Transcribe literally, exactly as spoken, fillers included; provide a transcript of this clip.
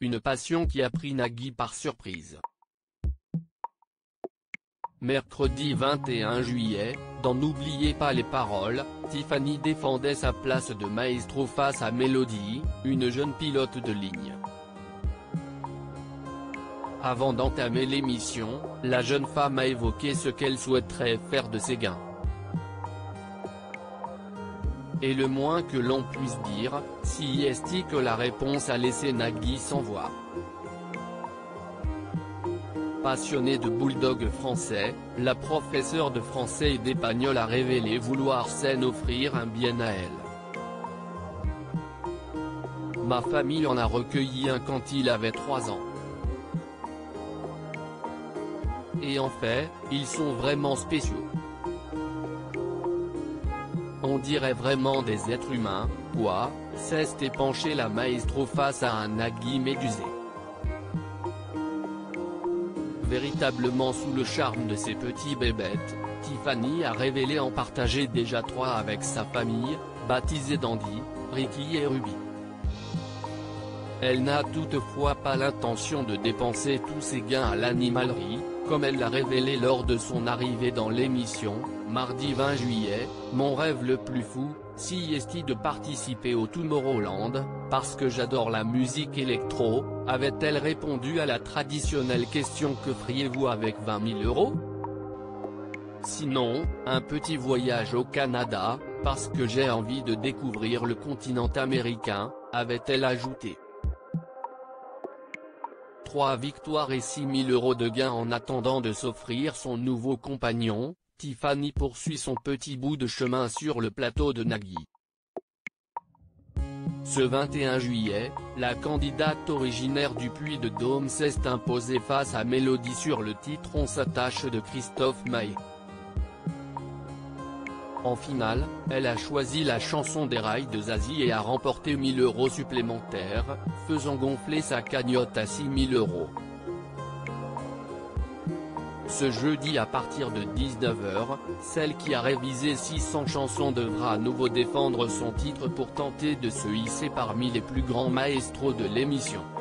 une passion qui a pris Nagui par surprise. Mercredi vingt et un juillet, dans N'oubliez pas les paroles, Tiffany défendait sa place de maestro face à Mélodie, une jeune pilote de ligne. Avant d'entamer l'émission, la jeune femme a évoqué ce qu'elle souhaiterait faire de ses gains. Et le moins que l'on puisse dire, si est que la réponse a laissé Nagui sans voix. Passionnée de bulldog français, la professeure de français et d'espagnol a révélé vouloir s'en offrir un bien à elle. Ma famille en a recueilli un quand il avait trois ans. Et en fait, ils sont vraiment spéciaux. On dirait vraiment des êtres humains, quoi, s'est épanché la maestro face à un Nagui médusé. Véritablement sous le charme de ses petits bébêtes, Tiffany a révélé en partager déjà trois avec sa famille, baptisée Dandy, Ricky et Ruby. Elle n'a toutefois pas l'intention de dépenser tous ses gains à l'animalerie, comme elle l'a révélé lors de son arrivée dans l'émission, mardi vingt juillet, mon rêve le plus fou, si est de participer au Tomorrowland, parce que j'adore la musique électro, avait-elle répondu à la traditionnelle question que feriez-vous avec vingt mille euros? Sinon, un petit voyage au Canada, parce que j'ai envie de découvrir le continent américain, avait-elle ajouté. Trois victoires et six mille euros de gains en attendant de s'offrir son nouveau compagnon, Tiffany poursuit son petit bout de chemin sur le plateau de Nagui. Ce vingt et un juillet, la candidate originaire du Puy-de-Dôme s'est imposée face à Mélodie sur le titre On s'attache de Christophe Maé. En finale, elle a choisi la chanson des rails de Zazie et a remporté mille euros supplémentaires, faisant gonfler sa cagnotte à six mille euros. Ce jeudi à partir de dix-neuf heures, celle qui a révisé six cents chansons devra à nouveau défendre son titre pour tenter de se hisser parmi les plus grands maestros de l'émission.